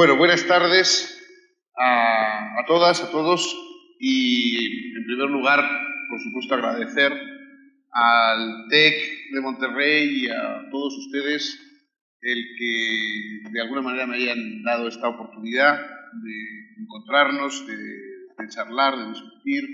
Bueno, buenas tardes a todas, a todos, y en primer lugar, por supuesto, agradecer al TEC de Monterrey y a todos ustedes el que de alguna manera me hayan dado esta oportunidad de encontrarnos, de charlar, de discutir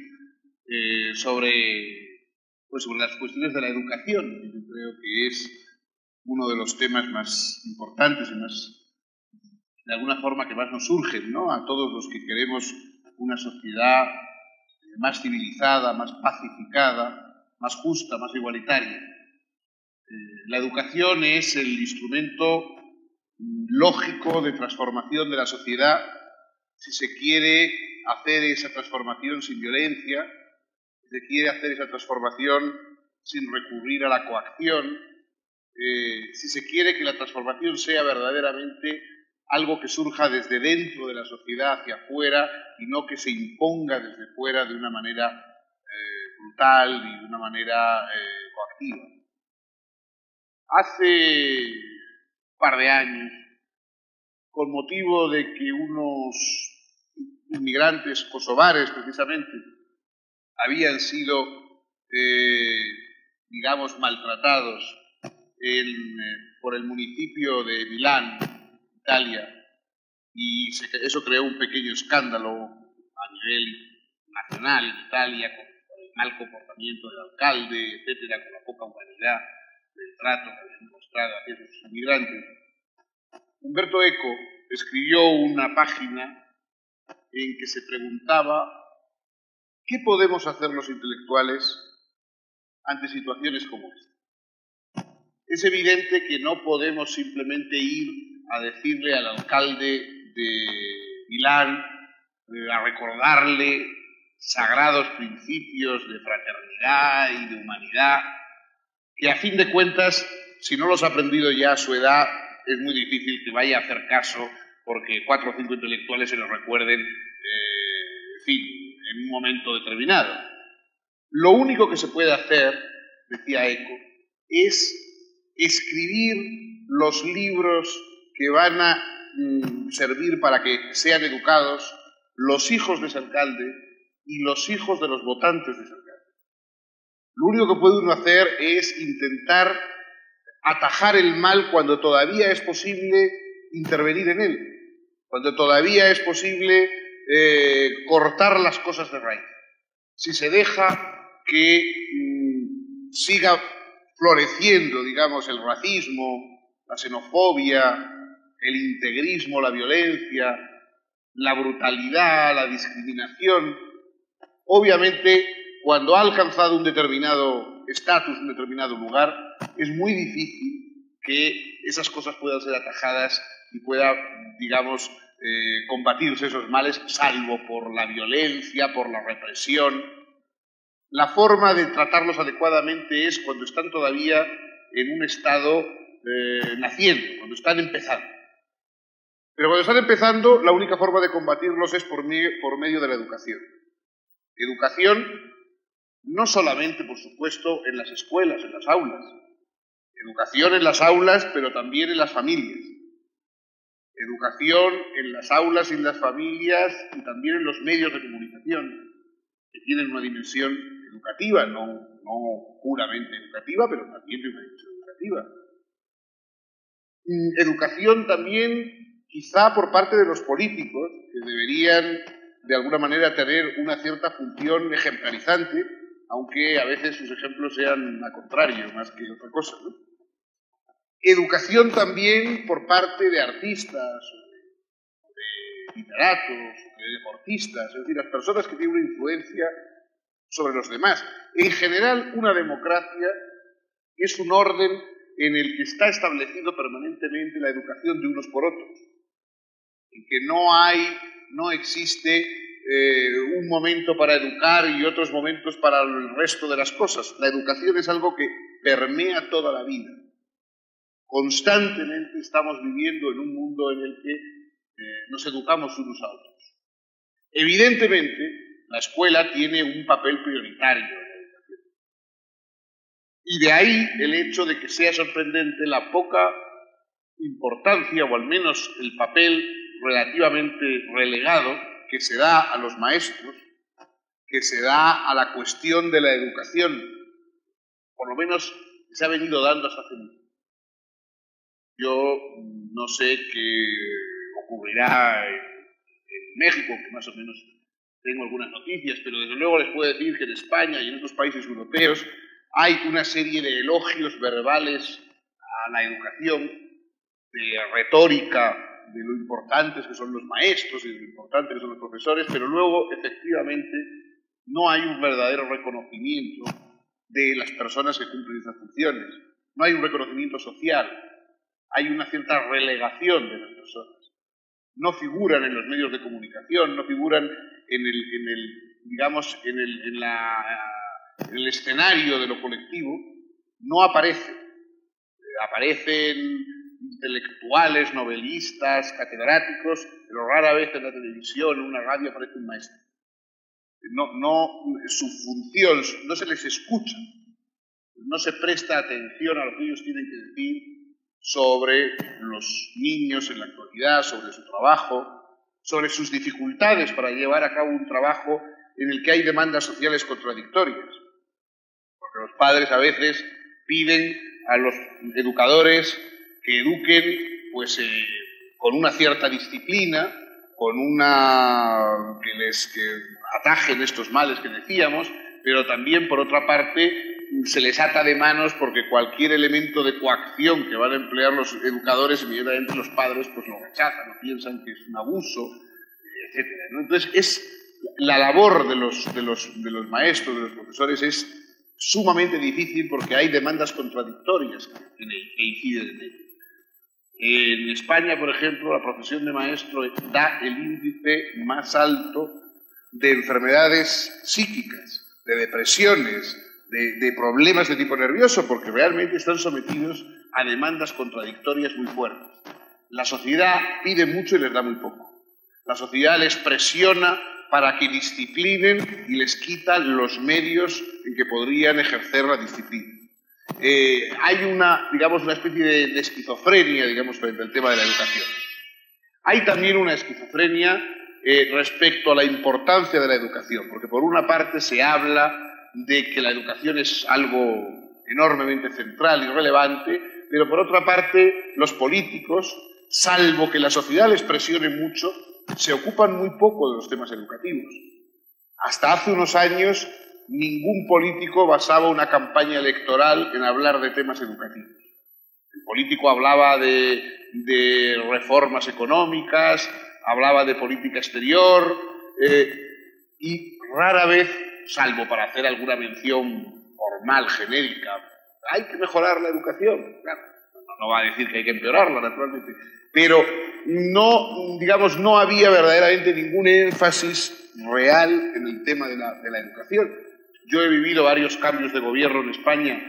sobre las cuestiones de la educación, que yo creo que es uno de los temas más importantes y más, de alguna forma, que más nos surgen, ¿no? A todos los que queremos una sociedad más civilizada, más pacificada, más justa, más igualitaria. La educación es el instrumento lógico de transformación de la sociedad si se quiere hacer esa transformación sin violencia, si se quiere hacer esa transformación sin recurrir a la coacción, si se quiere que la transformación sea verdaderamente algo que surja desde dentro de la sociedad hacia afuera y no que se imponga desde fuera de una manera brutal y de una manera coactiva. Hace un par de años, con motivo de que unos inmigrantes kosovares, precisamente, habían sido, digamos, maltratados por el municipio de Milán, Italia, y eso creó un pequeño escándalo a nivel nacional en Italia con el mal comportamiento del alcalde, etcétera, con la poca humanidad del trato que habían mostrado a esos inmigrantes. Humberto Eco escribió una página en que se preguntaba ¿qué podemos hacer los intelectuales ante situaciones como esta? Es evidente que no podemos simplemente ir a decirle al alcalde de Milán, a recordarle sagrados principios de fraternidad y de humanidad, que a fin de cuentas, si no los ha aprendido ya a su edad, es muy difícil que vaya a hacer caso porque 4 o 5 intelectuales se los recuerden, en fin, en un momento determinado. Lo único que se puede hacer, decía Eco, es escribir los libros que van a servir para que sean educados los hijos de ese alcalde y los hijos de los votantes de ese alcalde. Lo único que puede uno hacer es intentar atajar el mal cuando todavía es posible intervenir en él, cuando todavía es posible cortar las cosas de raíz. Si se deja que siga floreciendo, digamos, el racismo, la xenofobia, el integrismo, la violencia, la brutalidad, la discriminación, obviamente, cuando ha alcanzado un determinado estatus, un determinado lugar, es muy difícil que esas cosas puedan ser atajadas y pueda, digamos, combatirse esos males, salvo por la violencia, por la represión. La forma de tratarlos adecuadamente es cuando están todavía en un estado naciendo, cuando están empezando. Pero cuando están empezando, la única forma de combatirlos es por medio de la educación. Educación no solamente, por supuesto, en las escuelas, en las aulas. Educación en las aulas, pero también en las familias. Educación en las aulas y en las familias y también en los medios de comunicación, que tienen una dimensión educativa, no puramente educativa, pero también de una dimensión educativa. Educación también, quizá por parte de los políticos, que deberían, de alguna manera, tener una cierta función ejemplarizante, aunque a veces sus ejemplos sean a contrario, más que otra cosa, ¿no? Educación también por parte de artistas, de literatos, de deportistas, es decir, las personas que tienen una influencia sobre los demás. En general, una democracia es un orden en el que está establecido permanentemente la educación de unos por otros, en que no existe un momento para educar y otros momentos para el resto de las cosas. La educación es algo que permea toda la vida. Constantemente estamos viviendo en un mundo en el que nos educamos unos a otros. Evidentemente, la escuela tiene un papel prioritario en la educación. Y de ahí el hecho de que sea sorprendente la poca importancia, o al menos el papel relativamente relegado que se da a los maestros, que se da a la cuestión de la educación, por lo menos se ha venido dando hasta hace mucho. Yo no sé qué ocurrirá en México, que más o menos tengo algunas noticias, pero desde luego les puedo decir que en España y en otros países europeos hay una serie de elogios verbales a la educación, de retórica, de lo importantes que son los maestros y de lo importantes que son los profesores, pero luego, efectivamente, no hay un verdadero reconocimiento de las personas que cumplen esas funciones. No hay un reconocimiento social. Hay una cierta relegación de las personas. No figuran en los medios de comunicación, no figuran en el escenario de lo colectivo, no aparecen. Aparecen intelectuales, novelistas, catedráticos, pero rara vez en la televisión, en una radio aparece un maestro. Su función, no se les escucha, no se presta atención a lo que ellos tienen que decir sobre los niños en la actualidad, sobre su trabajo, sobre sus dificultades para llevar a cabo un trabajo en el que hay demandas sociales contradictorias. Porque los padres a veces piden a los educadores que eduquen pues, con una cierta disciplina, que atajen estos males que decíamos, pero también, por otra parte, se les ata de manos porque cualquier elemento de coacción que van a emplear los educadores, inmediatamente los padres pues lo rechazan, o piensan que es un abuso, etc. ¿no? Entonces, la labor de los maestros, de los profesores, es sumamente difícil porque hay demandas contradictorias que inciden en ello. En España, por ejemplo, la profesión de maestro da el índice más alto de enfermedades psíquicas, de depresiones, de problemas de tipo nervioso, porque realmente están sometidos a demandas contradictorias muy fuertes. La sociedad pide mucho y les da muy poco. La sociedad les presiona para que disciplinen y les quita los medios en que podrían ejercer la disciplina. Hay una especie de esquizofrenia, frente al tema de la educación. Hay también una esquizofrenia respecto a la importancia de la educación, porque por una parte se habla de que la educación es algo enormemente central y relevante, pero por otra parte los políticos, salvo que la sociedad les presione mucho, se ocupan muy poco de los temas educativos. Hasta hace unos años ningún político basaba una campaña electoral en hablar de temas educativos. El político hablaba de reformas económicas, hablaba de política exterior y rara vez, salvo para hacer alguna mención formal, genérica, hay que mejorar la educación. Claro, no va a decir que hay que empeorarla, naturalmente, pero no había verdaderamente ningún énfasis real en el tema de la educación. Yo he vivido varios cambios de gobierno en España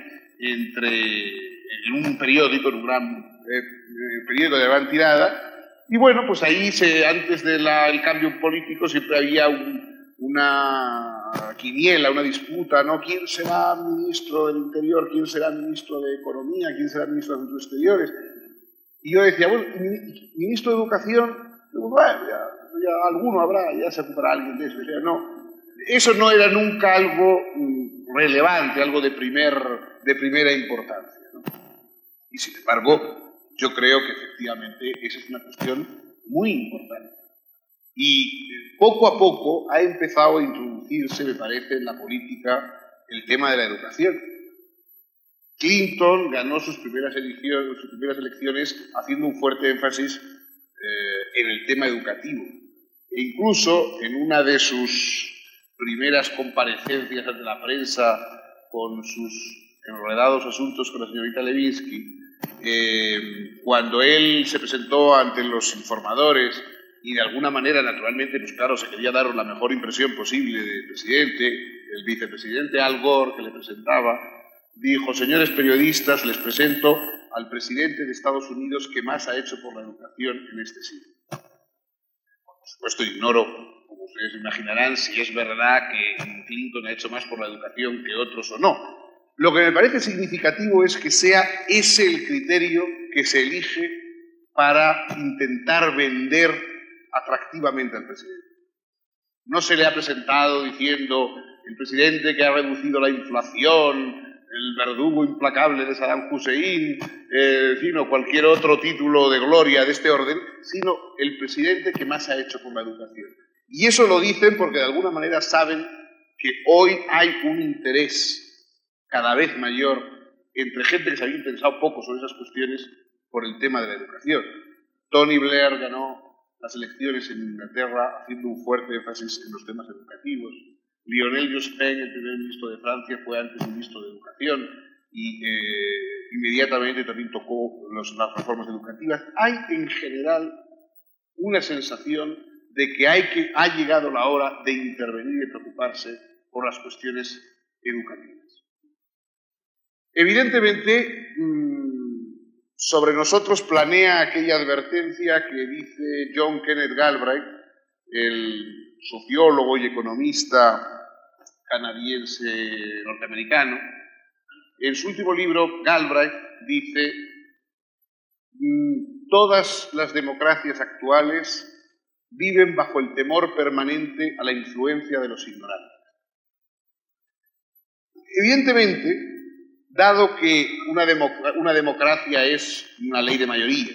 en un periódico, en un periódico de gran tirada, y bueno, pues ahí antes del cambio político siempre había una quiniela, una disputa, ¿no? ¿Quién será ministro del Interior? ¿Quién será ministro de Economía? ¿Quién será ministro de Asuntos Exteriores? Y yo decía, bueno, ministro de Educación, bueno, ya alguno habrá, ya se ocupará alguien de eso. O sea, no, eso no era nunca algo relevante, algo de primera importancia, ¿no? Y sin embargo, yo creo que efectivamente esa es una cuestión muy importante. Y poco a poco ha empezado a introducirse, me parece, en la política el tema de la educación. Clinton ganó sus primeras elecciones haciendo un fuerte énfasis en el tema educativo. E incluso en una de sus primeras comparecencias ante la prensa con sus enredados asuntos con la señorita Levinsky, cuando él se presentó ante los informadores y de alguna manera, naturalmente, pues claro, se quería dar la mejor impresión posible del presidente, el vicepresidente Al Gore, que le presentaba, dijo: señores periodistas, les presento al presidente de Estados Unidos que más ha hecho por la educación en este siglo. Por supuesto, ignoro, como ustedes imaginarán, si es verdad que Clinton ha hecho más por la educación que otros o no. Lo que me parece significativo es que sea ese el criterio que se elige para intentar vender atractivamente al presidente. No se le ha presentado diciendo el presidente que ha reducido la inflación, el verdugo implacable de Saddam Hussein, sino cualquier otro título de gloria de este orden, sino el presidente que más ha hecho por la educación. Y eso lo dicen porque de alguna manera saben que hoy hay un interés cada vez mayor entre gente que se había interesado poco sobre esas cuestiones por el tema de la educación. Tony Blair ganó las elecciones en Inglaterra haciendo un fuerte énfasis en los temas educativos. Lionel Jospin, el primer ministro de Francia, fue antes ministro de Educación y inmediatamente también tocó las reformas educativas. Hay en general una sensación de que ha llegado la hora de intervenir y de preocuparse por las cuestiones educativas. Evidentemente, sobre nosotros planea aquella advertencia que dice John Kenneth Galbraith, el sociólogo y economista canadiense norteamericano. En su último libro, Galbraith dice: todas las democracias actuales viven bajo el temor permanente a la influencia de los ignorantes. Evidentemente, dado que una democracia es una ley de mayorías,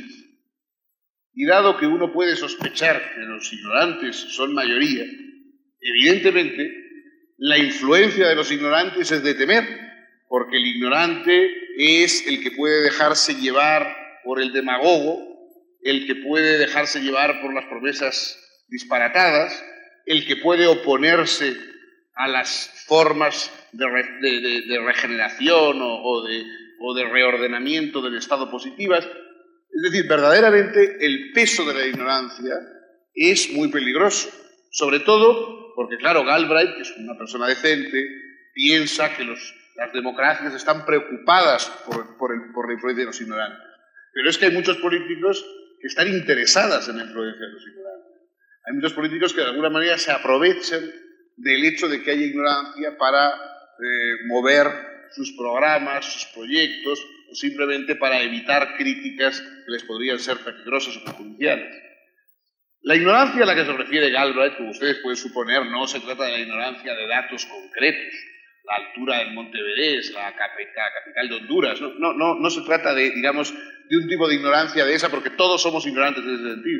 y dado que uno puede sospechar que los ignorantes son mayoría, evidentemente la influencia de los ignorantes es de temer, porque el ignorante es el que puede dejarse llevar por el demagogo, el que puede dejarse llevar por las promesas disparatadas, el que puede oponerse a las formas de regeneración o de reordenamiento del Estado positivas. Es decir, verdaderamente el peso de la ignorancia es muy peligroso, sobre todo porque, claro, Galbraith, que es una persona decente, piensa que las democracias están preocupadas por la influencia de los ignorantes. Pero es que hay muchos políticos que están interesados en la influencia de los ignorantes. Hay muchos políticos que de alguna manera se aprovechan del hecho de que haya ignorancia para mover sus programas, sus proyectos, o simplemente para evitar críticas que les podrían ser peligrosas o perjudiciales. La ignorancia a la que se refiere Galbraith, como ustedes pueden suponer, no se trata de la ignorancia de datos concretos, la altura del Monte Everest, la capital de Honduras. No se trata de, digamos, de un tipo de ignorancia de esa, porque todos somos ignorantes en ese sentido.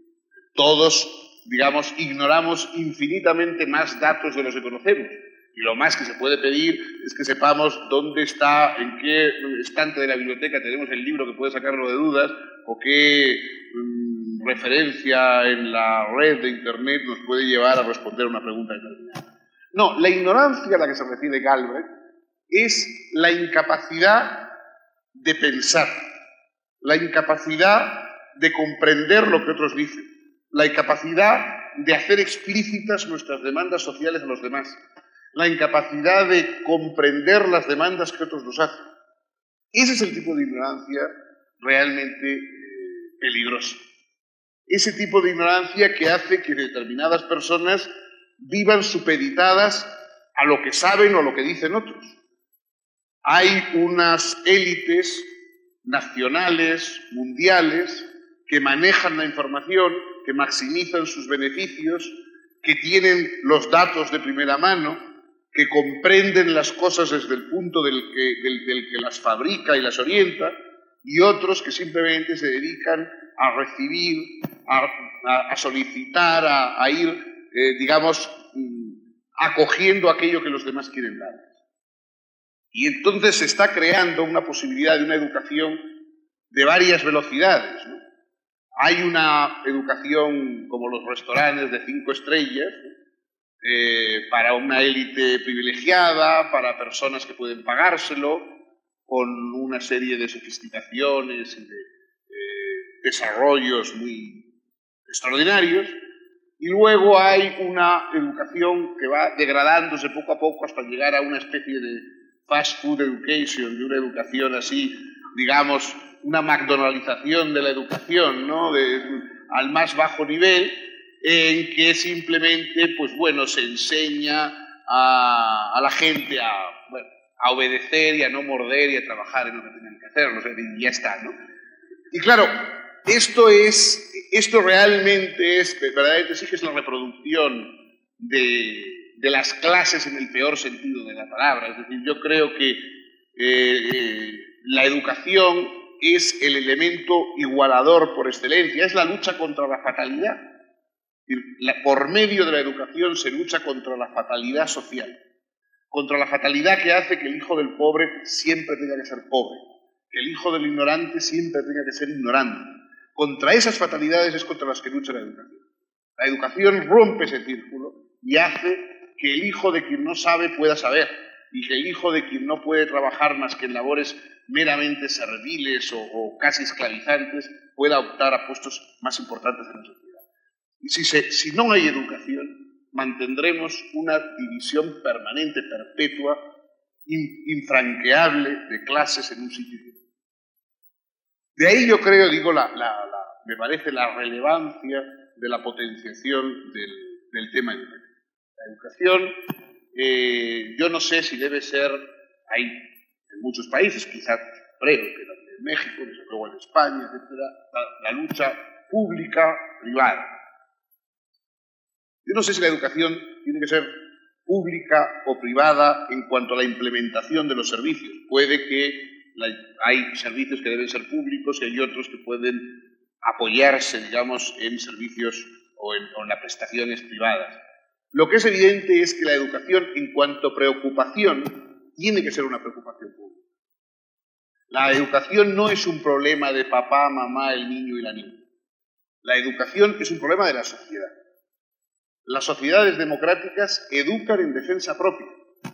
Todos, digamos, ignoramos infinitamente más datos de los que conocemos. Y lo más que se puede pedir es que sepamos dónde está, en qué estante de la biblioteca tenemos el libro que puede sacarlo de dudas, o qué referencia en la red de Internet nos puede llevar a responder una pregunta determinada. No, la ignorancia a la que se refiere Galbraith es la incapacidad de pensar, la incapacidad de comprender lo que otros dicen, la incapacidad de hacer explícitas nuestras demandas sociales a los demás, la incapacidad de comprender las demandas que otros nos hacen. Ese es el tipo de ignorancia realmente peligroso. Ese tipo de ignorancia que hace que determinadas personas vivan supeditadas a lo que saben o a lo que dicen otros. Hay unas élites nacionales, mundiales, que manejan la información, que maximizan sus beneficios, que tienen los datos de primera mano, que comprenden las cosas desde el punto del que las fabrica y las orienta, y otros que simplemente se dedican a recibir, a solicitar, a ir, digamos, acogiendo aquello que los demás quieren dar. Y entonces se está creando una posibilidad de una educación de varias velocidades, ¿no? Hay una educación como los restaurantes de 5 estrellas, para una élite privilegiada, para personas que pueden pagárselo, con una serie de sofisticaciones y de desarrollos muy extraordinarios. Y luego hay una educación que va degradándose poco a poco hasta llegar a una especie de fast food education, de una educación así, digamos, una McDonaldización de la educación, ¿no? Al más bajo nivel, en que simplemente, pues bueno, se enseña a la gente a obedecer y a no morder y a trabajar en lo que tienen que hacer, y ya está, ¿no? Y claro, esto es Esto verdaderamente sí que es la reproducción de las clases en el peor sentido de la palabra. Es decir, yo creo que la educación es el elemento igualador por excelencia, es la lucha contra la fatalidad. Por medio de la educación se lucha contra la fatalidad social, contra la fatalidad que hace que el hijo del pobre siempre tenga que ser pobre, que el hijo del ignorante siempre tenga que ser ignorante. Contra esas fatalidades es contra las que lucha la educación. La educación rompe ese círculo y hace que el hijo de quien no sabe pueda saber, y que el hijo de quien no puede trabajar más que en labores meramente serviles o casi esclavizantes pueda optar a puestos más importantes en la sociedad. Y si no hay educación, mantendremos una división permanente, perpetua, infranqueable de clases en un sitio. De ahí yo creo, me parece la relevancia de la potenciación del tema educativo. La educación, yo no sé si debe ser, hay en muchos países, quizás creo que también en México, desde luego en España, etcétera, la lucha pública-privada. Yo no sé si la educación tiene que ser pública o privada en cuanto a la implementación de los servicios. Puede que hay servicios que deben ser públicos y hay otros que pueden apoyarse, digamos, en servicios o en las prestaciones privadas. Lo que es evidente es que la educación, en cuanto a preocupación, tiene que ser una preocupación pública. La educación no es un problema de papá, mamá, el niño y la niña. La educación es un problema de la sociedad. Las sociedades democráticas educan en defensa propia,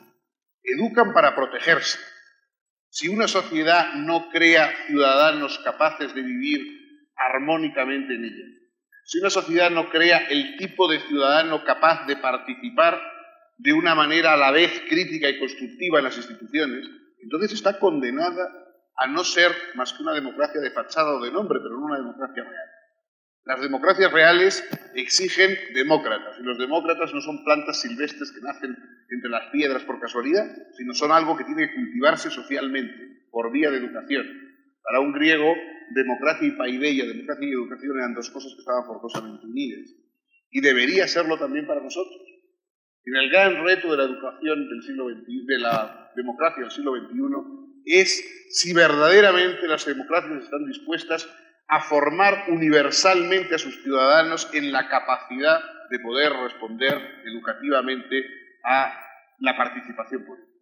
educan para protegerse. Si una sociedad no crea ciudadanos capaces de vivir armónicamente en ella, si una sociedad no crea el tipo de ciudadano capaz de participar de una manera a la vez crítica y constructiva en las instituciones, entonces está condenada a no ser más que una democracia de fachada o de nombre, pero no una democracia real. Las democracias reales exigen demócratas, y los demócratas no son plantas silvestres que nacen entre las piedras por casualidad, sino son algo que tiene que cultivarse socialmente, por vía de educación. Para un griego, democracia y paideia, democracia y educación eran dos cosas que estaban forzosamente unidas. Y debería serlo también para nosotros. En el gran reto de la educación del siglo XXI, de la democracia del siglo XXI, es si verdaderamente las democracias están dispuestas a formar universalmente a sus ciudadanos en la capacidad de poder responder educativamente a la participación política.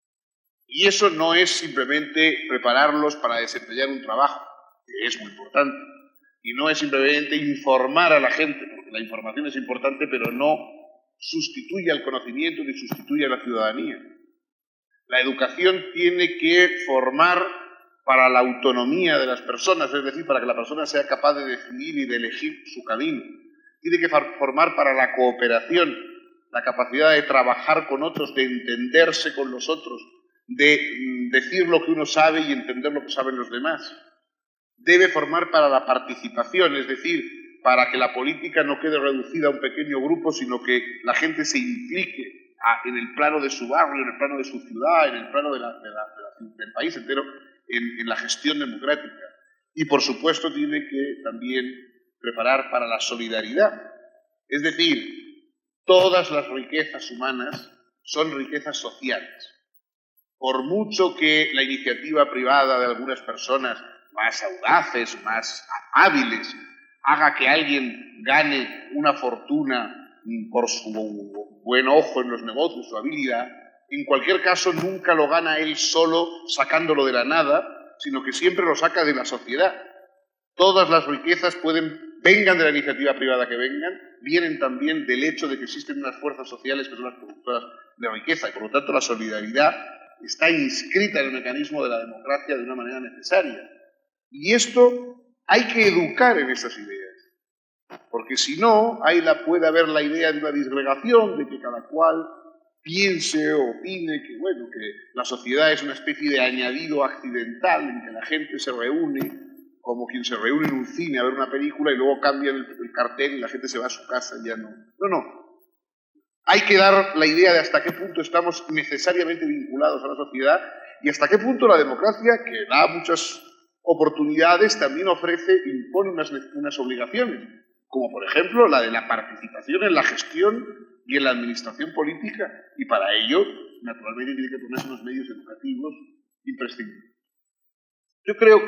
Y eso no es simplemente prepararlos para desempeñar un trabajo, que es muy importante, y no es simplemente informar a la gente, porque la información es importante, pero no sustituye al conocimiento ni sustituye a la ciudadanía. La educación tiene que formar para la autonomía de las personas, es decir, para que la persona sea capaz de decidir y de elegir su camino. Tiene que formar para la cooperación, la capacidad de trabajar con otros, de entenderse con los otros, de decir lo que uno sabe y entender lo que saben los demás. Debe formar para la participación, es decir, para que la política no quede reducida a un pequeño grupo, sino que la gente se implique en el plano de su barrio, en el plano de su ciudad, en el plano del país entero, en la gestión democrática. Y, por supuesto, tiene que también preparar para la solidaridad. Es decir, todas las riquezas humanas son riquezas sociales. Por mucho que la iniciativa privada de algunas personas más audaces, más hábiles, haga que alguien gane una fortuna por su buen ojo en los negocios, su habilidad, en cualquier caso nunca lo gana él solo sacándolo de la nada, sino que siempre lo saca de la sociedad. Todas las riquezas vengan de la iniciativa privada que vengan, vienen también del hecho de que existen unas fuerzas sociales que son las productoras de riqueza, y por lo tanto la solidaridad está inscrita en el mecanismo de la democracia de una manera necesaria. Y esto hay que educar en esas ideas, porque si no, puede haber la idea de una disgregación, de que cada cual piense o opine que la sociedad es una especie de añadido accidental en que la gente se reúne como quien se reúne en un cine a ver una película y luego cambia el cartel y la gente se va a su casa y ya no. No. Hay que dar la idea de hasta qué punto estamos necesariamente vinculados a la sociedad y hasta qué punto la democracia, que da muchas oportunidades también impone unas obligaciones, como por ejemplo la de la participación en la gestión y en la administración política, y para ello, naturalmente, tiene que ponerse unos medios educativos imprescindibles. Yo creo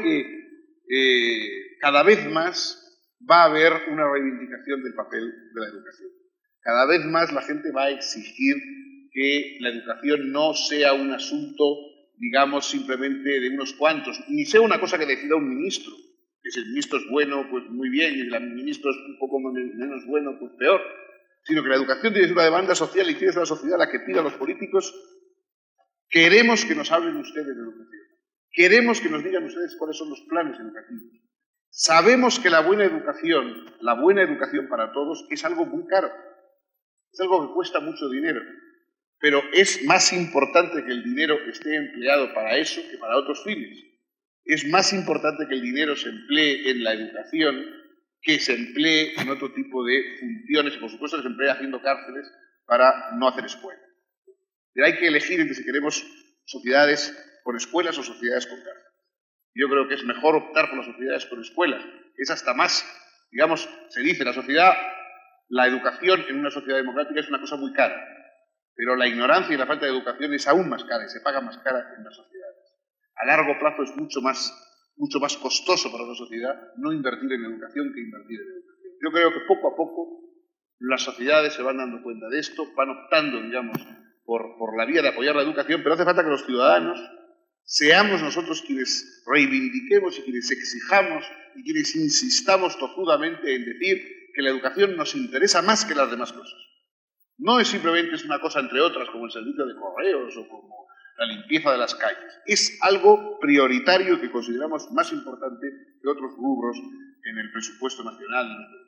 que cada vez más va a haber una reivindicación del papel de la educación. Cada vez más la gente va a exigir que la educación no sea un asunto, digamos, simplemente de unos cuantos, ni sea una cosa que decida un ministro, que si el ministro es bueno, pues muy bien, y si el ministro es un poco menos bueno, pues peor, sino que la educación tiene que ser una demanda social y tiene que ser la sociedad la que pida a los políticos: queremos que nos hablen ustedes de educación, queremos que nos digan ustedes cuáles son los planes educativos. Sabemos que la buena educación para todos es algo muy caro, es algo que cuesta mucho dinero, pero es más importante que el dinero esté empleado para eso que para otros fines. Es más importante que el dinero se emplee en la educación que se emplee en otro tipo de funciones, y por supuesto que se emplee haciendo cárceles para no hacer escuelas. Pero hay que elegir entre si queremos sociedades con escuelas o sociedades con cárceles. Yo creo que es mejor optar por las sociedades con escuelas. Es hasta más, digamos, se dice, la educación en una sociedad democrática es una cosa muy cara, pero la ignorancia y la falta de educación es aún más cara y se paga más cara en las sociedades. A largo plazo es mucho más costoso para una sociedad no invertir en educación que invertir en educación. Yo creo que poco a poco las sociedades se van dando cuenta de esto, van optando, digamos, por la vía de apoyar la educación, pero hace falta que los ciudadanos seamos nosotros quienes reivindiquemos y quienes exijamos y quienes insistamos tozudamente en decir que la educación nos interesa más que las demás cosas. No es simplemente una cosa entre otras, como el servicio de correos o como la limpieza de las calles. Es algo prioritario que consideramos más importante que otros rubros en el presupuesto nacional.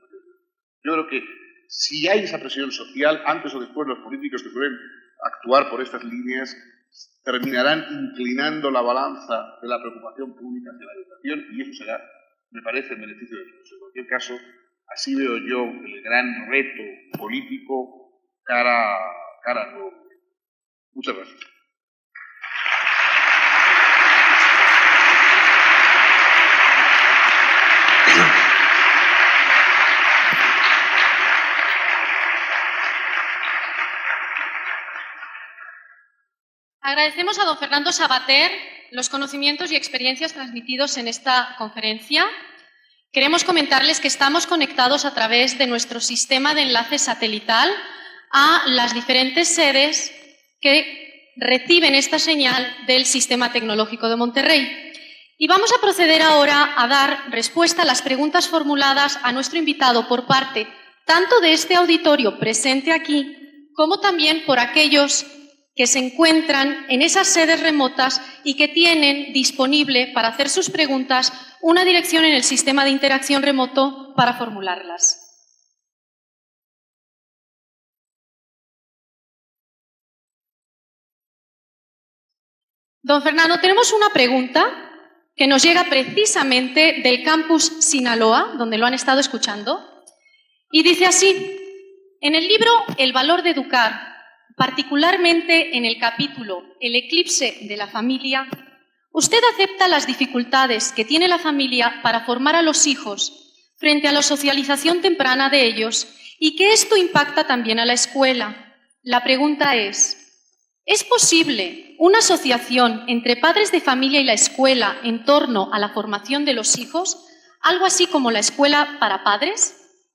Yo creo que si hay esa presión social, antes o después los políticos que suelen actuar por estas líneas terminarán inclinando la balanza de la preocupación pública hacia la educación, y eso será, me parece, en beneficio de todos. En cualquier caso, así veo yo el gran reto político cara a nuevo. Muchas gracias. Agradecemos a don Fernando Savater los conocimientos y experiencias transmitidos en esta conferencia. Queremos comentarles que estamos conectados a través de nuestro sistema de enlace satelital a las diferentes sedes que reciben esta señal del Sistema Tecnológico de Monterrey. Y vamos a proceder ahora a dar respuesta a las preguntas formuladas a nuestro invitado por parte tanto de este auditorio presente aquí, como también por aquellos que se encuentran en esas sedes remotas y que tienen disponible para hacer sus preguntas una dirección en el sistema de interacción remoto para formularlas. Don Fernando, tenemos una pregunta que nos llega precisamente del campus Sinaloa, donde lo han estado escuchando, y dice así: en el libro El valor de educar, particularmente en el capítulo El eclipse de la familia, usted acepta las dificultades que tiene la familia para formar a los hijos frente a la socialización temprana de ellos y que esto impacta también a la escuela. La pregunta ¿es posible una asociación entre padres de familia y la escuela en torno a la formación de los hijos, algo así como la escuela para padres?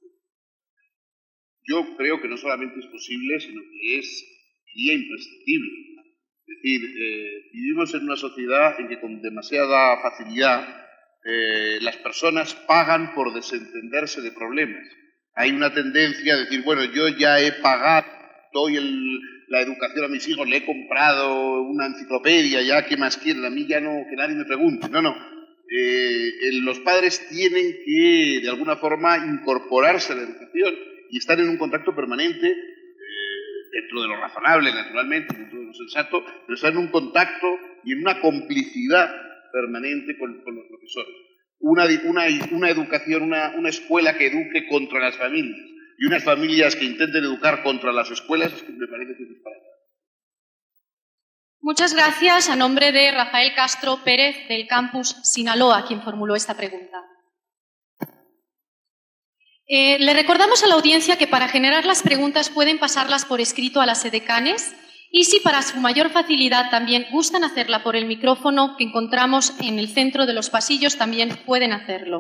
Yo creo que no solamente es posible, sino que sería imprescindible. Es decir, vivimos en una sociedad en que con demasiada facilidad las personas pagan por desentenderse de problemas. Hay una tendencia a decir, bueno, yo ya he pagado, doy la educación a mis hijos, le he comprado una enciclopedia, ya, ¿qué más quieren? A mí ya no, que nadie me pregunte. No. Los padres tienen que, de alguna forma, incorporarse a la educación y estar en un contacto permanente, dentro de lo razonable, naturalmente, dentro de lo sensato, pero estar en un contacto y en una complicidad permanente con los profesores. Una educación, una escuela que eduque contra las familias y unas familias que intenten educar contra las escuelas, es que me parece que es disparatado. Muchas gracias. A nombre de Rafael Castro Pérez, del campus Sinaloa, quien formuló esta pregunta. Le recordamos a la audiencia que para generar las preguntas pueden pasarlas por escrito a las edecanes y si para su mayor facilidad también gustan hacerla por el micrófono que encontramos en el centro de los pasillos, también pueden hacerlo.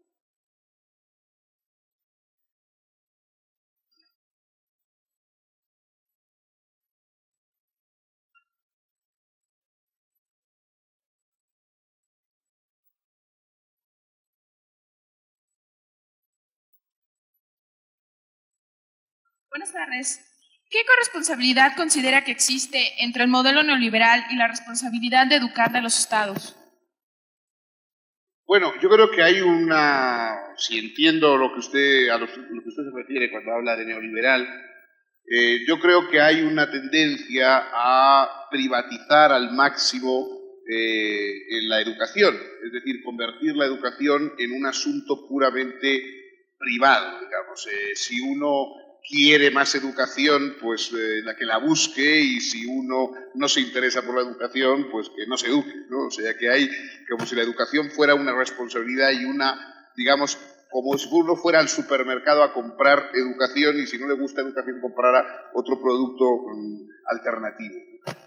Buenas tardes. ¿Qué corresponsabilidad considera que existe entre el modelo neoliberal y la responsabilidad de educar de los estados? Bueno, yo creo que hay si entiendo a lo que usted se refiere cuando habla de neoliberal, yo creo que hay una tendencia a privatizar al máximo en la educación, es decir, convertir la educación en un asunto puramente privado, digamos. Si uno quiere más educación, pues la que la busque, y si uno no se interesa por la educación, pues que no se eduque, ¿no? O sea, que hay como si la educación fuera una responsabilidad y digamos, como si uno fuera al supermercado a comprar educación y si no le gusta educación comprara otro producto alternativo.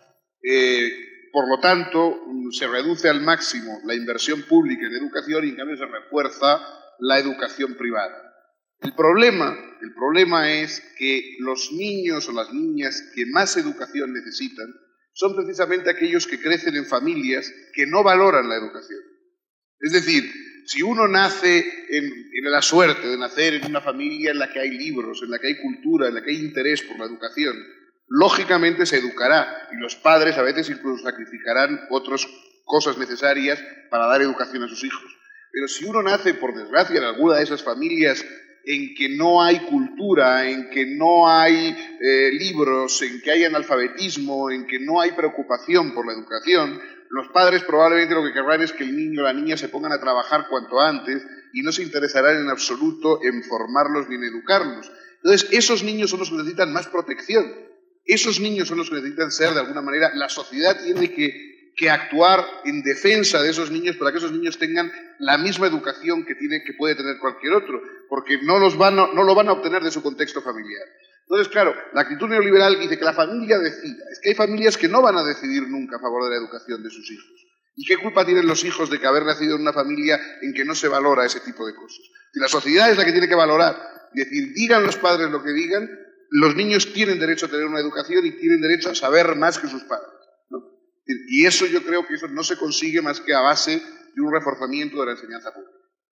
Por lo tanto, se reduce al máximo la inversión pública en educación y en cambio se refuerza la educación privada. El problema es que los niños o las niñas que más educación necesitan son precisamente aquellos que crecen en familias que no valoran la educación. Es decir, si uno nace en la suerte de nacer en una familia en la que hay libros, en la que hay cultura, en la que hay interés por la educación, lógicamente se educará y los padres a veces incluso sacrificarán otras cosas necesarias para dar educación a sus hijos. Pero si uno nace, por desgracia, en alguna de esas familias en que no hay cultura, en que no hay libros, en que hay analfabetismo, en que no hay preocupación por la educación, los padres probablemente lo que querrán es que el niño o la niña se pongan a trabajar cuanto antes y no se interesarán en absoluto en formarlos ni en educarlos. Entonces, esos niños son los que necesitan más protección. Esos niños son los que necesitan ser, de alguna manera, la sociedad tiene que actuar en defensa de esos niños para que esos niños tengan la misma educación que puede tener cualquier otro, porque no lo van a obtener de su contexto familiar. Entonces, claro, la actitud neoliberal dice que la familia decida. Es que hay familias que no van a decidir nunca a favor de la educación de sus hijos. ¿Y qué culpa tienen los hijos de que haber nacido en una familia en que no se valora ese tipo de cosas? Si la sociedad es la que tiene que valorar, es decir, digan los padres lo que digan, los niños tienen derecho a tener una educación y tienen derecho a saber más que sus padres, ¿no? Y eso yo creo que eso no se consigue más que a base de un reforzamiento de la enseñanza pública.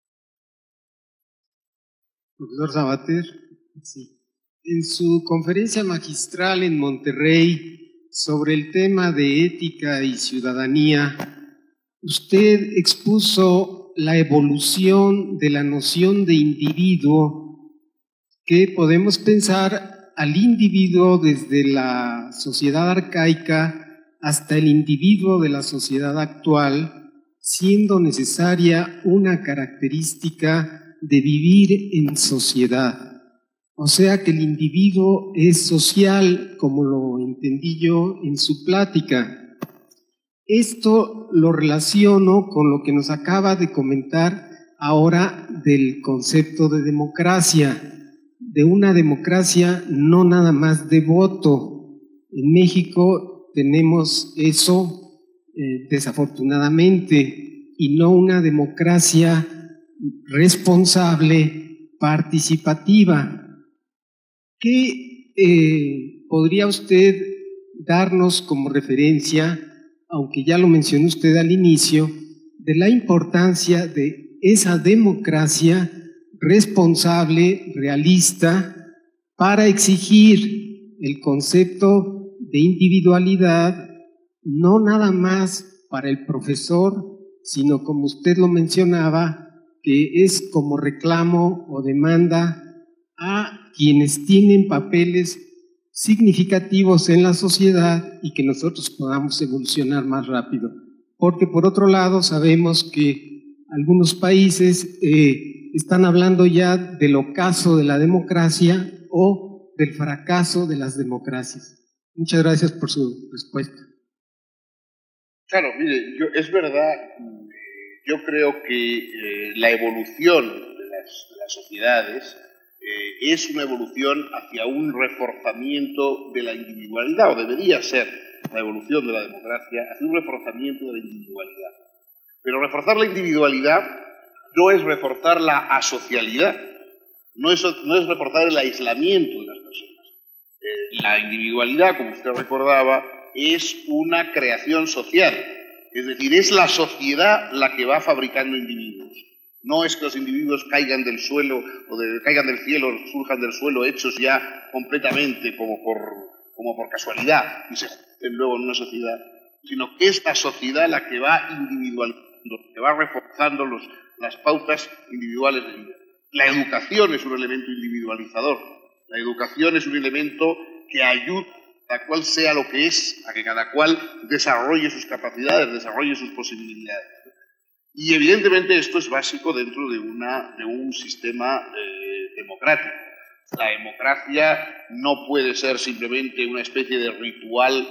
Profesor Sabater, sí. En su conferencia magistral en Monterrey sobre el tema de ética y ciudadanía, usted expuso la evolución de la noción de individuo, que podemos pensar al individuo desde la sociedad arcaica hasta el individuo de la sociedad actual, siendo necesaria una característica de vivir en sociedad. O sea que el individuo es social, como lo entendí yo en su plática. Esto lo relaciono con lo que nos acaba de comentar ahora del concepto de democracia, de una democracia no nada más de voto. En México tenemos eso desafortunadamente, y no una democracia responsable, participativa. ¿Qué podría usted darnos como referencia, aunque ya lo mencionó usted al inicio, de la importancia de esa democracia responsable, realista, para exigir el concepto de individualidad, no nada más para el profesor, sino como usted lo mencionaba, que es como reclamo o demanda a quienes tienen papeles significativos en la sociedad y que nosotros podamos evolucionar más rápido. Porque por otro lado sabemos que algunos países están hablando ya del ocaso de la democracia o del fracaso de las democracias. Muchas gracias por su respuesta. Claro, mire, es verdad, yo creo que la evolución de las sociedades es una evolución hacia un reforzamiento de la individualidad, o debería ser la evolución de la democracia, hacia un reforzamiento de la individualidad. Pero reforzar la individualidad no es reforzar la asocialidad, no es reforzar el aislamiento de las personas. La individualidad, como usted recordaba, es una creación social, es decir, es la sociedad la que va fabricando individuos. No es que los individuos caigan del suelo caigan del cielo, surjan del suelo hechos ya completamente como por casualidad y se junten luego en una sociedad, sino que es la sociedad la que va individualizando, que va reforzando las pautas individuales de vida. La educación es un elemento individualizador. La educación es un elemento que ayuda a que cada cual sea lo que es, a que cada cual desarrolle sus capacidades, desarrolle sus posibilidades. Y evidentemente esto es básico dentro de un sistema democrático. La democracia no puede ser simplemente una especie de ritual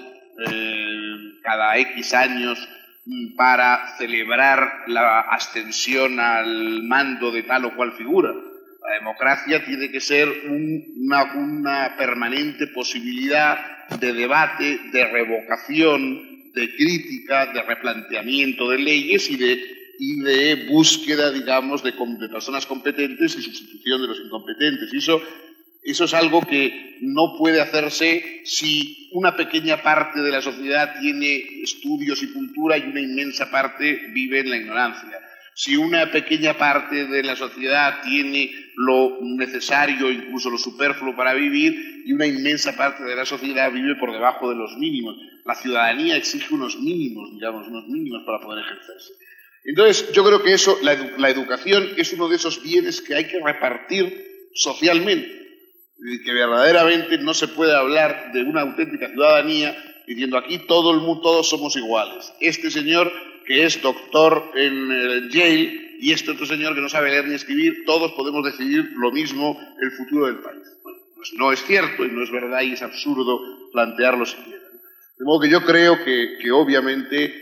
cada X años para celebrar la ascensión al mando de tal o cual figura. La democracia tiene que ser una permanente posibilidad de debate, de revocación, de crítica, de replanteamiento de leyes y de búsqueda, digamos, de personas competentes y sustitución de los incompetentes. Y eso es algo que no puede hacerse si una pequeña parte de la sociedad tiene estudios y cultura y una inmensa parte vive en la ignorancia. Si una pequeña parte de la sociedad tiene lo necesario, incluso lo superfluo para vivir, y una inmensa parte de la sociedad vive por debajo de los mínimos. La ciudadanía exige unos mínimos, digamos, unos mínimos para poder ejercerse. Entonces, yo creo que la educación es uno de esos bienes que hay que repartir socialmente, y que verdaderamente no se puede hablar de una auténtica ciudadanía diciendo aquí todos somos iguales. Este señor que es doctor en Yale y este otro señor que no sabe leer ni escribir, todos podemos decidir lo mismo el futuro del país. Bueno, pues no es cierto y no es verdad y es absurdo plantearlo siquiera. De modo que yo creo que obviamente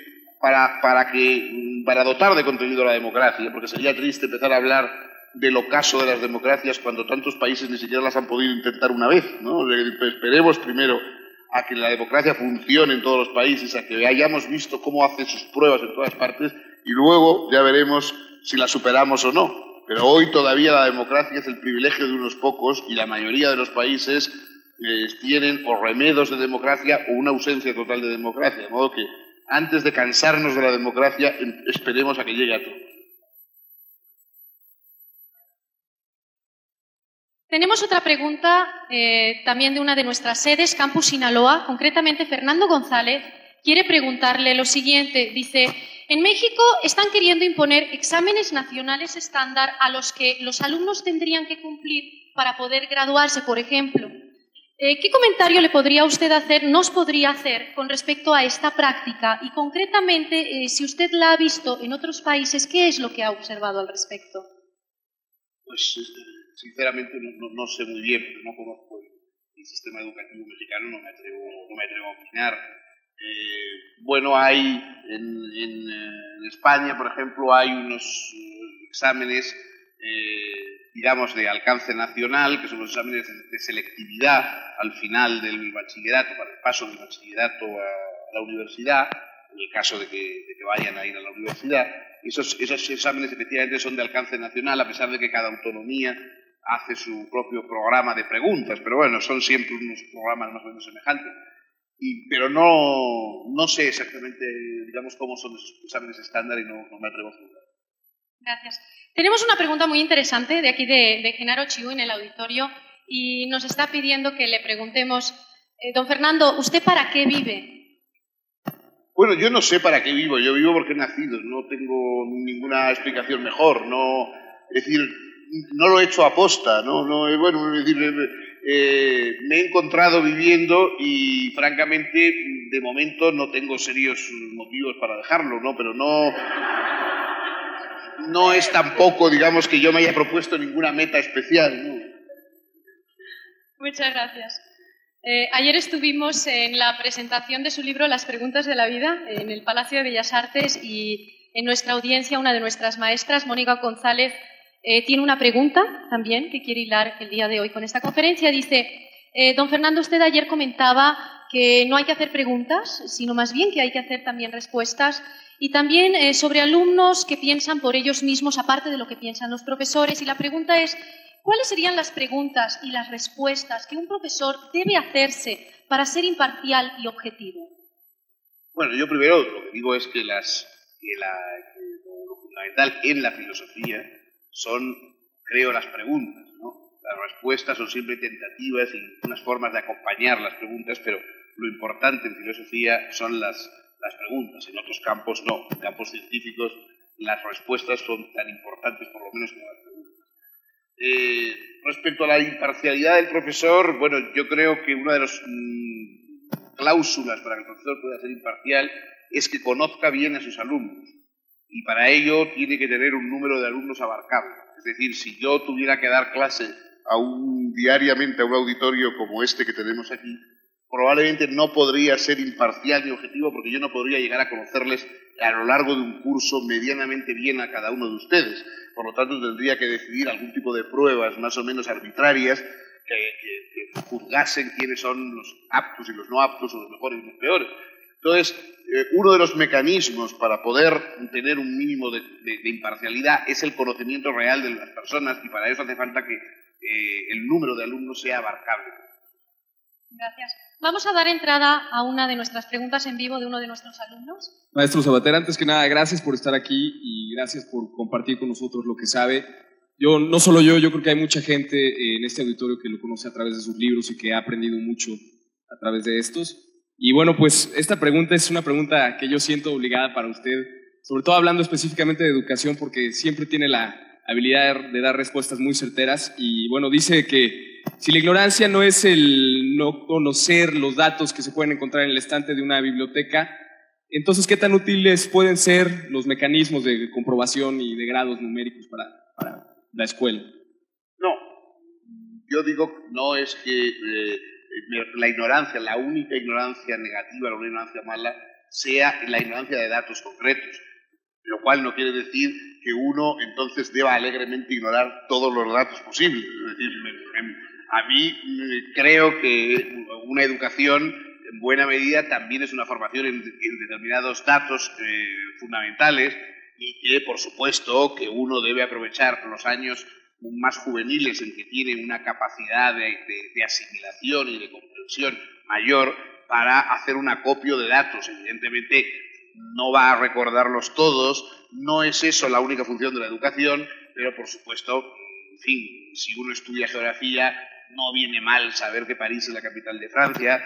para dotar de contenido a la democracia, porque sería triste empezar a hablar del ocaso de las democracias cuando tantos países ni siquiera las han podido intentar una vez, ¿no? Esperemos primero a que la democracia funcione en todos los países, a que hayamos visto cómo hace sus pruebas en todas partes y luego ya veremos si la superamos o no. Pero hoy todavía la democracia es el privilegio de unos pocos y la mayoría de los países tienen o remedos de democracia o una ausencia total de democracia. De modo que antes de cansarnos de la democracia, esperemos a que llegue a todo. Tenemos otra pregunta también de una de nuestras sedes, Campus Sinaloa. Concretamente, Fernando González quiere preguntarle lo siguiente. Dice, en México están queriendo imponer exámenes nacionales estándar a los que los alumnos tendrían que cumplir para poder graduarse, por ejemplo. ¿Qué comentario le podría usted hacer, nos podría hacer con respecto a esta práctica? Y concretamente, si usted la ha visto en otros países, ¿qué es lo que ha observado al respecto? Pues sinceramente no sé muy bien, porque no conozco el sistema educativo mexicano, no me atrevo a opinar. Bueno, hay en España, por ejemplo, hay unos exámenes, digamos, de alcance nacional, que son los exámenes de selectividad al final del bachillerato, para el paso del bachillerato a la universidad, en el caso de que vayan a ir a la universidad. Esos exámenes efectivamente son de alcance nacional, a pesar de que cada autonomía hace su propio programa de preguntas, pero bueno, son siempre unos programas más o menos semejantes. Pero no sé exactamente, digamos, cómo son esos exámenes estándar y no me atrevo a juzgar. Gracias. Tenemos una pregunta muy interesante de aquí de Genaro Chiu en el auditorio y nos está pidiendo que le preguntemos, don Fernando, ¿usted para qué vive? Bueno, yo no sé para qué vivo, yo vivo porque he nacido, no tengo ninguna explicación mejor, es decir, no lo he hecho aposta, bueno, es decir, me he encontrado viviendo y francamente de momento no tengo serios motivos para dejarlo, pero no es tampoco, digamos, que yo me haya propuesto ninguna meta especial, ¿no? Muchas gracias. Ayer estuvimos en la presentación de su libro Las preguntas de la vida en el Palacio de Bellas Artes y en nuestra audiencia una de nuestras maestras, Mónica González, tiene una pregunta también que quiere hilar el día de hoy con esta conferencia. Dice, don Fernando, usted ayer comentaba que no hay que hacer preguntas, sino más bien que hay que hacer también respuestas y también sobre alumnos que piensan por ellos mismos aparte de lo que piensan los profesores. Y la pregunta es, ¿cuáles serían las preguntas y las respuestas que un profesor debe hacerse para ser imparcial y objetivo? Bueno, yo primero lo que digo es que lo fundamental en la filosofía son, creo, las preguntas, ¿no? Las respuestas son siempre tentativas y unas formas de acompañar las preguntas, pero lo importante en filosofía son las preguntas. En otros campos no. En campos científicos las respuestas son tan importantes, por lo menos, como las preguntas. Respecto a la imparcialidad del profesor, bueno, yo creo que una de las cláusulas para que el profesor pueda ser imparcial es que conozca bien a sus alumnos y para ello tiene que tener un número de alumnos abarcable. Es decir, si yo tuviera que dar clase diariamente a un auditorio como este que tenemos aquí, probablemente no podría ser imparcial ni objetivo porque yo no podría llegar a conocerles a lo largo de un curso medianamente bien a cada uno de ustedes. Por lo tanto, tendría que decidir algún tipo de pruebas más o menos arbitrarias que juzgasen quiénes son los aptos y los no aptos, o los mejores y los peores. Entonces, uno de los mecanismos para poder tener un mínimo de imparcialidad es el conocimiento real de las personas y para eso hace falta que el número de alumnos sea abarcable. Gracias. Vamos a dar entrada a una de nuestras preguntas en vivo de uno de nuestros alumnos. Maestro Sabater, antes que nada, gracias por estar aquí y gracias por compartir con nosotros lo que sabe. No solo yo creo que hay mucha gente en este auditorio que lo conoce a través de sus libros y que ha aprendido mucho a través de estos. Y bueno, pues esta pregunta es una pregunta que yo siento obligada para usted, sobre todo hablando específicamente de educación, porque siempre tiene la habilidad de dar respuestas muy certeras. Y bueno, dice que si la ignorancia no es el no conocer los datos que se pueden encontrar en el estante de una biblioteca, entonces, ¿qué tan útiles pueden ser los mecanismos de comprobación y de grados numéricos para la escuela? No, yo digo no es que la ignorancia, la única ignorancia negativa, la única ignorancia mala, sea la ignorancia de datos concretos, lo cual no quiere decir que uno entonces deba alegremente ignorar todos los datos posibles. Es decir, a mí creo que una educación en buena medida también es una formación en determinados datos fundamentales y que, por supuesto, que uno debe aprovechar los años más juveniles en que tiene una capacidad de asimilación y de comprensión mayor para hacer un acopio de datos. Evidentemente, no va a recordarlos todos, no es eso la única función de la educación, pero, por supuesto, en fin, si uno estudia geografía, no viene mal saber que París es la capital de Francia.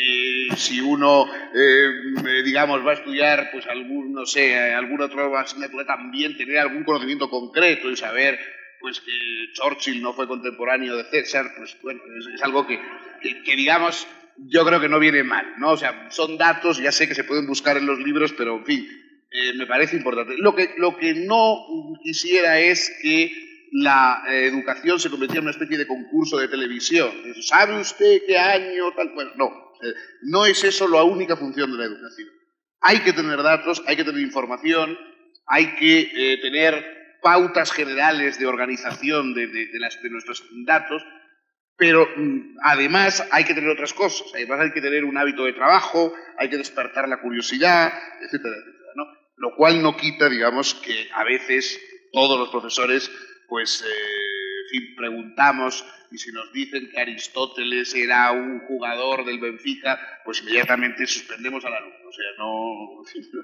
Si uno, digamos, va a estudiar pues alguna otra asignatura, también tener algún conocimiento concreto y saber pues que Churchill no fue contemporáneo de César, pues bueno, es algo que digamos, yo creo que no viene mal, ¿no? O sea, son datos, ya sé que se pueden buscar en los libros, pero en fin, me parece importante. Lo que no quisiera es que la educación se convirtiera en una especie de concurso de televisión. ¿Sabe usted qué año? Tal? Bueno, no es eso la única función de la educación. Hay que tener datos, hay que tener información, hay que tener pautas generales de organización de nuestros datos, pero además hay que tener otras cosas. Además hay que tener un hábito de trabajo, hay que despertar la curiosidad, etcétera, etcétera, ¿no? Lo cual no quita, digamos, que a veces todos los profesores pues, en fin, preguntamos y si nos dicen que Aristóteles era un jugador del Benfica, pues inmediatamente suspendemos al alumno. O sea, no...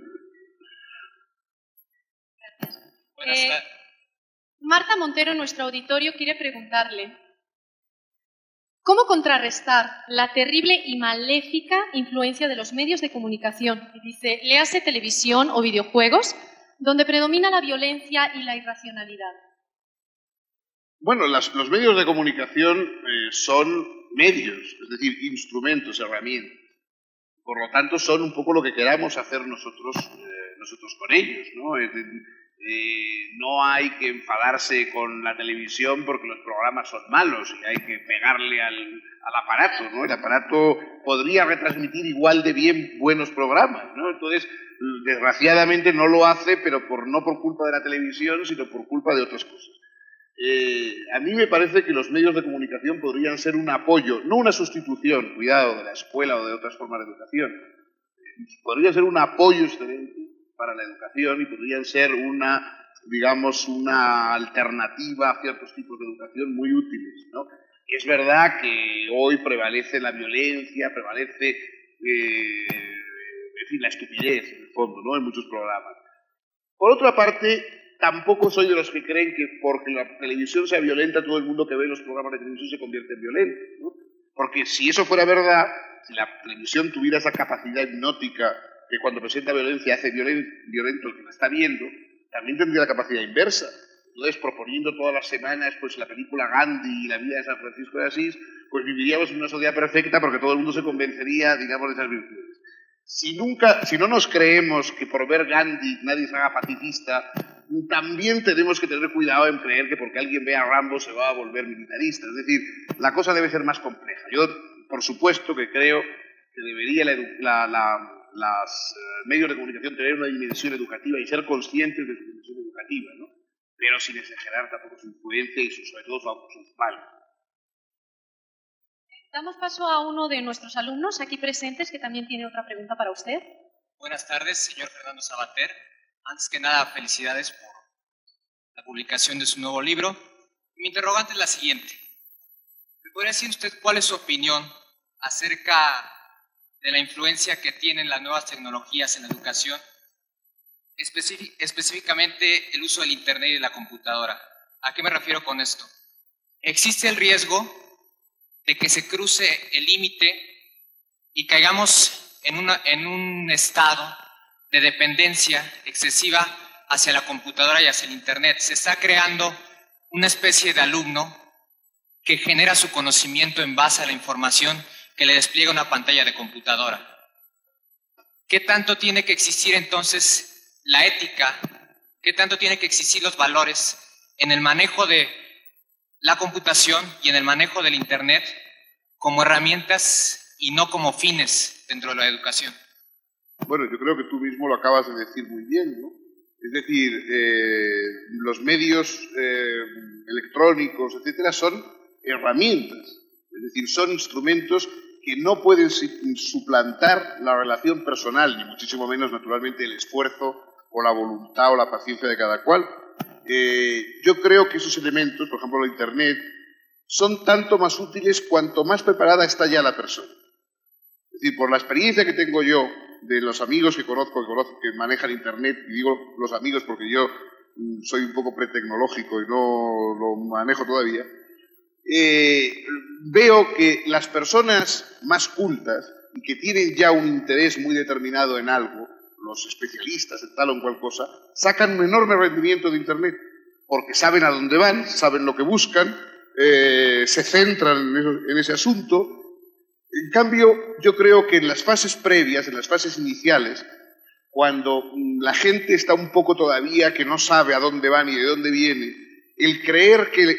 Marta Montero, en nuestro auditorio, quiere preguntarle ¿cómo contrarrestar la terrible y maléfica influencia de los medios de comunicación? Y dice, léase televisión o videojuegos, donde predomina la violencia y la irracionalidad. Bueno, los medios de comunicación son medios, es decir, instrumentos, herramientas. Por lo tanto, son un poco lo que queramos hacer nosotros nosotros con ellos, ¿no? No hay que enfadarse con la televisión porque los programas son malos y hay que pegarle al aparato, ¿no? El aparato podría retransmitir igual de bien buenos programas, ¿no? Entonces, desgraciadamente no lo hace, pero no por culpa de la televisión, sino por culpa de otras cosas. A mí me parece que los medios de comunicación podrían ser un apoyo, no una sustitución, cuidado, de la escuela o de otras formas de educación. Podría ser un apoyo excelente para la educación y podrían ser una alternativa a ciertos tipos de educación muy útiles, ¿no? Es verdad que hoy prevalece la violencia, prevalece la estupidez, en el fondo, ¿no? En muchos programas. Por otra parte, tampoco soy de los que creen que porque la televisión sea violenta, todo el mundo que ve los programas de televisión se convierte en violento, ¿no? Porque si eso fuera verdad, si la televisión tuviera esa capacidad hipnótica que cuando presenta violencia hace violento el que la está viendo, también tendría la capacidad inversa. Entonces, proponiendo todas las semanas pues la película Gandhi y la vida de San Francisco de Asís, pues viviríamos en una sociedad perfecta porque todo el mundo se convencería, digamos, de esas virtudes. Si no nos creemos que por ver Gandhi nadie se haga pacifista, también tenemos que tener cuidado en creer que porque alguien vea Rambo se va a volver militarista. Es decir, la cosa debe ser más compleja. Yo, por supuesto, que creo que debería los medios de comunicación tener una dimensión educativa y ser conscientes de su dimensión educativa, ¿no? Pero sin exagerar tampoco su influencia y sobre todo su mal. Damos paso a uno de nuestros alumnos aquí presentes que también tiene otra pregunta para usted. Buenas tardes, señor Fernando Sabater. Antes que nada, felicidades por la publicación de su nuevo libro. Mi interrogante es la siguiente. ¿Me podría decir usted cuál es su opinión acerca de la influencia que tienen las nuevas tecnologías en la educación, específicamente el uso del Internet y de la computadora? ¿A qué me refiero con esto? ¿Existe el riesgo de que se cruce el límite y caigamos en un estado de dependencia excesiva hacia la computadora y hacia el Internet? Se está creando una especie de alumno que genera su conocimiento en base a la información que le despliega una pantalla de computadora. ¿Qué tanto tiene que existir entonces la ética? ¿Qué tanto tiene que existir los valores en el manejo de la computación y en el manejo del Internet como herramientas y no como fines dentro de la educación? Bueno, yo creo que tú mismo lo acabas de decir muy bien, ¿no? Es decir, los medios electrónicos, etcétera, son herramientas, es decir, son instrumentos que no pueden suplantar la relación personal, ni muchísimo menos, naturalmente, el esfuerzo o la voluntad o la paciencia de cada cual. Yo creo que esos elementos, por ejemplo, la Internet, son tanto más útiles cuanto más preparada está ya la persona. Es decir, por la experiencia que tengo yo de los amigos que conozco que manejan Internet, y digo los amigos porque yo soy un poco pretecnológico y no lo manejo todavía, veo que las personas más cultas y que tienen ya un interés muy determinado en algo, los especialistas en tal o en cual cosa, sacan un enorme rendimiento de Internet porque saben a dónde van, saben lo que buscan, se centran en ese asunto. En cambio, yo creo que en las fases previas, en las fases iniciales, cuando la gente está un poco todavía que no sabe a dónde va ni de dónde viene, el creer que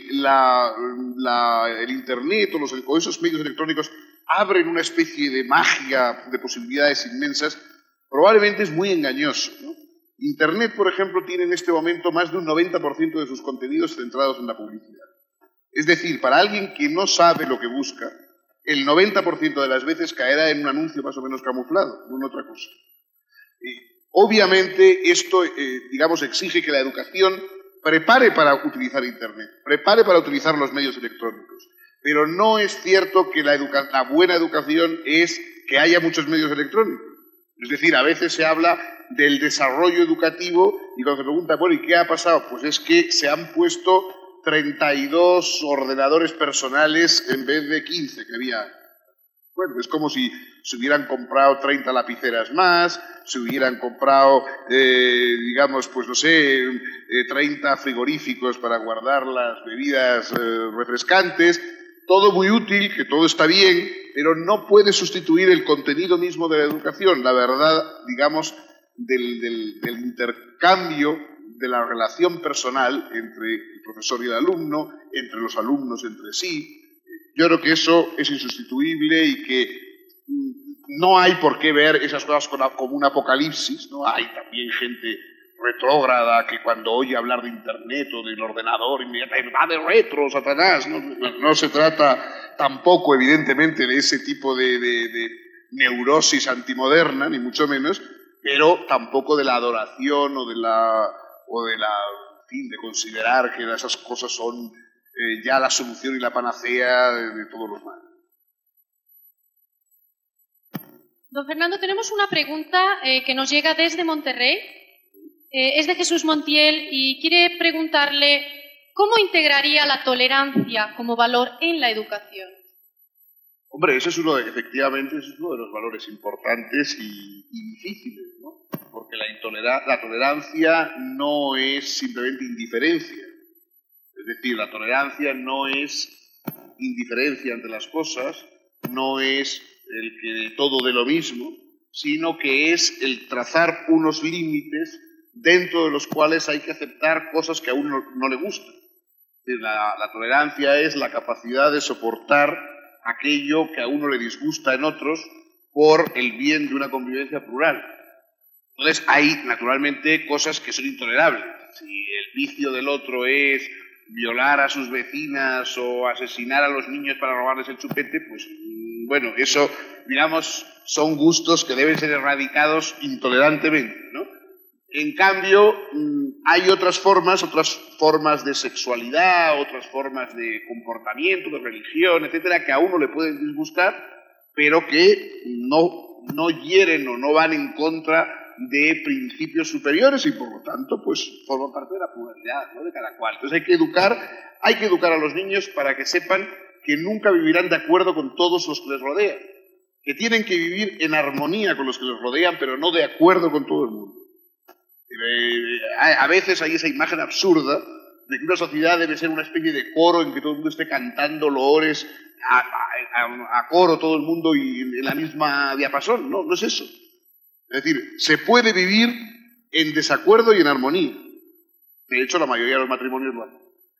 el Internet o esos medios electrónicos abren una especie de magia de posibilidades inmensas, probablemente es muy engañoso, ¿no? Internet, por ejemplo, tiene en este momento más de un 90% de sus contenidos centrados en la publicidad. Es decir, para alguien que no sabe lo que busca, el 90% de las veces caerá en un anuncio más o menos camuflado, no en otra cosa. Obviamente, esto, exige que la educación prepare para utilizar Internet, prepare para utilizar los medios electrónicos. Pero no es cierto que la buena educación es que haya muchos medios electrónicos. Es decir, a veces se habla del desarrollo educativo y cuando se pregunta, bueno, ¿y qué ha pasado? Pues es que se han puesto 32 ordenadores personales en vez de 15 que había. Bueno, es como si se hubieran comprado 30 lapiceras más, se hubieran comprado, 30 frigoríficos para guardar las bebidas refrescantes. Todo muy útil, que todo está bien, pero no puede sustituir el contenido mismo de la educación. La verdad, del intercambio, de la relación personal entre el profesor y el alumno, entre los alumnos entre sí. Yo creo que eso es insustituible y que no hay por qué ver esas cosas como un apocalipsis, ¿no? Hay también gente retrógrada que cuando oye hablar de Internet o del ordenador inmediatamente va de retro, Satanás. No se trata tampoco, evidentemente, de ese tipo de neurosis antimoderna, ni mucho menos, pero tampoco de la adoración o de en fin, de considerar que esas cosas son ya la solución y la panacea de todos los males. Don Fernando, tenemos una pregunta que nos llega desde Monterrey. Es de Jesús Montiel y quiere preguntarle cómo integraría la tolerancia como valor en la educación. Hombre, efectivamente, ese es uno de los valores importantes y difíciles, ¿no? Porque la tolerancia no es simplemente indiferencia. Es decir, la tolerancia no es indiferencia ante las cosas, no es el que todo de lo mismo, sino que es el trazar unos límites dentro de los cuales hay que aceptar cosas que a uno no le gustan. Es decir, la tolerancia es la capacidad de soportar aquello que a uno le disgusta en otros por el bien de una convivencia plural. Entonces hay, naturalmente, cosas que son intolerables. Si el vicio del otro es violar a sus vecinas o asesinar a los niños para robarles el chupete, pues bueno, eso, digamos, son gustos que deben ser erradicados intolerantemente, ¿no? En cambio, hay otras formas de sexualidad, otras formas de comportamiento, de religión, etcétera, que a uno le pueden disgustar, pero que no hieren o no van en contra de principios superiores y, por lo tanto, pues forman parte de la pluralidad, ¿no?, de cada cual. Entonces hay que educar a los niños para que sepan que nunca vivirán de acuerdo con todos los que les rodean, que tienen que vivir en armonía con los que les rodean, pero no de acuerdo con todo el mundo. A veces hay esa imagen absurda de que una sociedad debe ser una especie de coro en que todo el mundo esté cantando loores a coro todo el mundo y en la misma diapasón. No, no es eso. Es decir, se puede vivir en desacuerdo y en armonía. De hecho, la mayoría de los matrimonios lo hacen.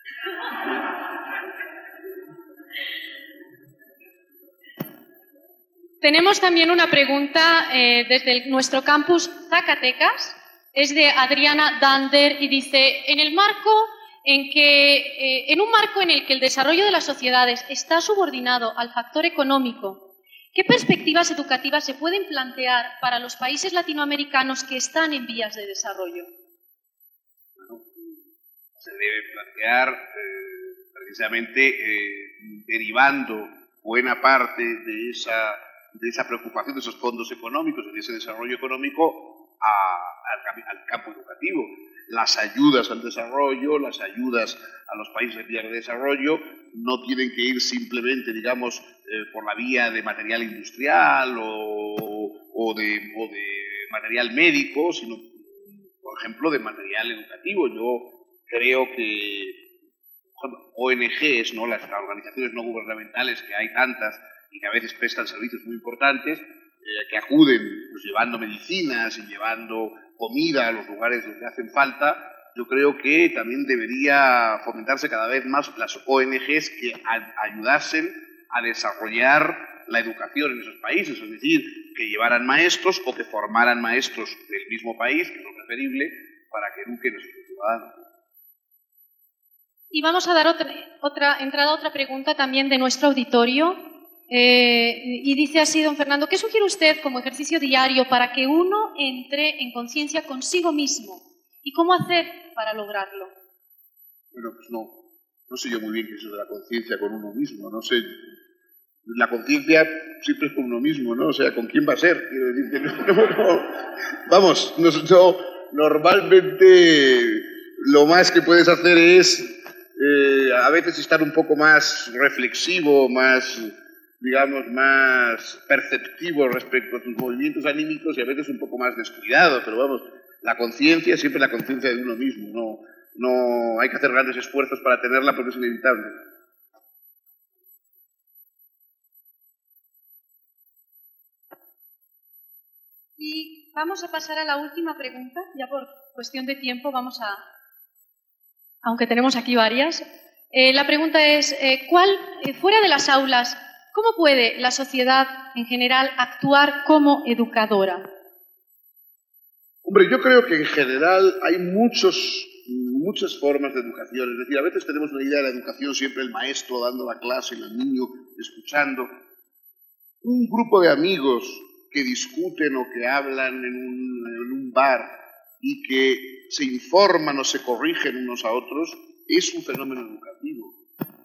Tenemos también una pregunta desde nuestro campus Zacatecas. Es de Adriana Dander y dice: en un marco en el que el desarrollo de las sociedades está subordinado al factor económico, ¿qué perspectivas educativas se pueden plantear para los países latinoamericanos que están en vías de desarrollo? Bueno, se debe plantear precisamente derivando buena parte de esa preocupación de esos fondos económicos, de ese desarrollo económico, al campo educativo. Las ayudas al desarrollo, las ayudas a los países en vías de desarrollo no tienen que ir simplemente, digamos, por la vía de material industrial o de material médico, sino, por ejemplo, de material educativo. Yo creo que ONGs, ¿no?, las organizaciones no gubernamentales, que hay tantas y que a veces prestan servicios muy importantes, que acuden pues llevando medicinas y llevando comida a los lugares donde hacen falta, yo creo que también debería fomentarse cada vez más las ONGs que ayudasen a desarrollar la educación en esos países, es decir, que llevaran maestros o que formaran maestros del mismo país, que es lo preferible, para que eduquen a sus ciudadanos. Y vamos a dar entrada a otra pregunta también de nuestro auditorio. Y dice así, don Fernando: ¿qué sugiere usted como ejercicio diario para que uno entre en conciencia consigo mismo? ¿Y cómo hacer para lograrlo? Bueno, pues no sé yo muy bien qué es eso de la conciencia con uno mismo. No sé. La conciencia siempre es con uno mismo, ¿no? O sea, ¿con quién va a ser? Quiero decir que no. Vamos, normalmente lo más que puedes hacer es a veces estar un poco más reflexivo, más, digamos, más perceptivo respecto a tus movimientos anímicos y a veces un poco más descuidado, pero vamos, la conciencia siempre es la conciencia de uno mismo, no hay que hacer grandes esfuerzos para tenerla porque es inevitable. Y Vamos a pasar a la última pregunta, ya por cuestión de tiempo aunque tenemos aquí varias. La pregunta es, fuera de las aulas, ¿cómo puede la sociedad en general actuar como educadora? Hombre, yo creo que en general hay muchas formas de educación. Es decir, a veces tenemos una idea de la educación, siempre el maestro dando la clase, el niño escuchando. Un grupo de amigos que discuten o que hablan en un bar y que se informan o se corrigen unos a otros es un fenómeno educativo.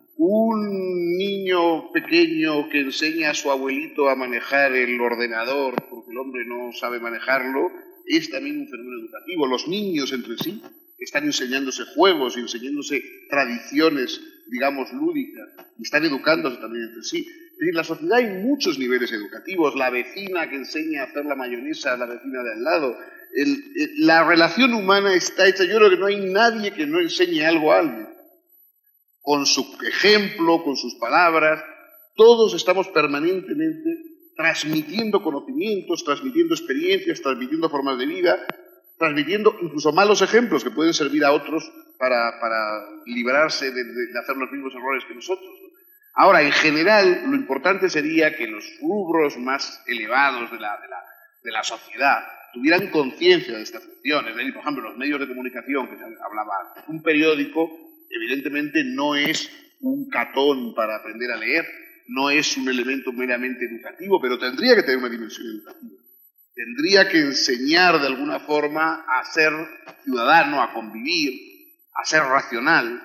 Un niño pequeño que enseña a su abuelito a manejar el ordenador porque el hombre no sabe manejarlo es también un fenómeno educativo. Los niños entre sí están enseñándose juegos y enseñándose tradiciones, digamos, lúdicas, y están educándose también entre sí. Es decir, en la sociedad hay muchos niveles educativos. La vecina que enseña a hacer la mayonesa a la vecina de al lado. La relación humana está hecha, yo creo que no hay nadie que no enseñe algo a alguien. Con su ejemplo, con sus palabras, todos estamos permanentemente transmitiendo conocimientos, transmitiendo experiencias, transmitiendo formas de vida, transmitiendo incluso malos ejemplos que pueden servir a otros para librarse de hacer los mismos errores que nosotros. Ahora, en general, lo importante sería que los rubros más elevados de la sociedad tuvieran conciencia de esta función. Es decir, por ejemplo, los medios de comunicación, que se hablaba antes. Un periódico, evidentemente, no es un catón para aprender a leer, no es un elemento meramente educativo, pero tendría que tener una dimensión educativa. Tendría que enseñar de alguna forma a ser ciudadano, a convivir, a ser racional,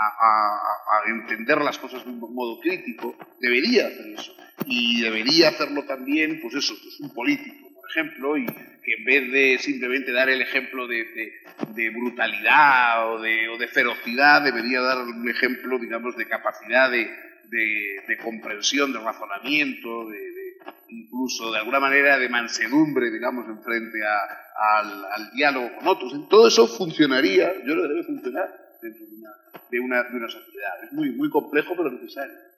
a entender las cosas de un modo crítico. Debería hacer eso. Y debería hacerlo también, pues eso, pues un político, por ejemplo, y que en vez de simplemente dar el ejemplo de brutalidad o de ferocidad, debería dar un ejemplo, digamos, de capacidad de comprensión, de razonamiento, incluso de alguna manera de mansedumbre, digamos, en frente al diálogo con otros. Todo eso funcionaría, yo creo que debe funcionar dentro de una sociedad. Es muy, muy complejo, pero necesario.